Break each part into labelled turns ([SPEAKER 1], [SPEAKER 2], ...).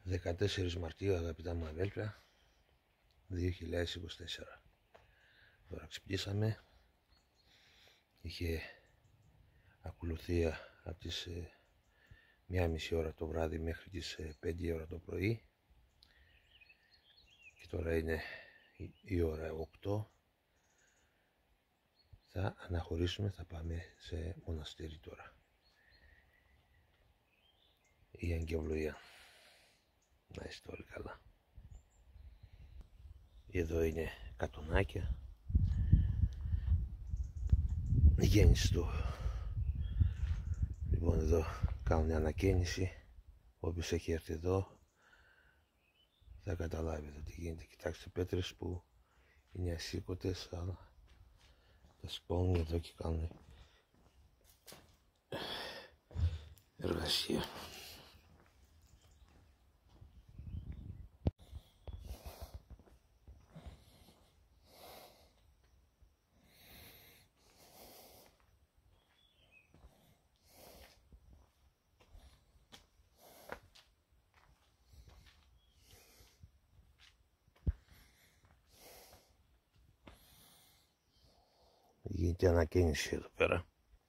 [SPEAKER 1] 14 Μαρτίου, αγαπητά μου αδέλφια, 2024. Τώρα ξυπνήσαμε. Είχε ακολουθία από τις 1:30 ώρα το βράδυ μέχρι τις 5 ώρα το πρωί και τώρα είναι η ώρα 8. Θα αναχωρήσουμε, θα πάμε σε μοναστήρι τώρα, η Αγγευλοία. Να είστε όλοι καλά. Εδώ είναι κατονάκια, η γέννηση του. Λοιπόν, εδώ κάνουν ανακαίνιση. Όποιος έχει έρθει εδώ θα καταλάβει εδώ τι γίνεται. Κοιτάξτε, πέτρες που είναι ασήκωτες, αλλά τα σηκώνουν εδώ και κάνουν εργασία. Γίνεται ανακαίνιση εδώ πέρα.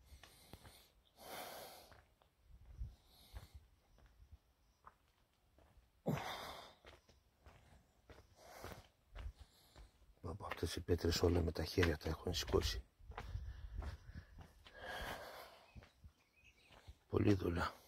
[SPEAKER 1] Από αυτές οι πέτρες όλα με τα χέρια τα έχουν σηκώσει. Πολύ δουλειά.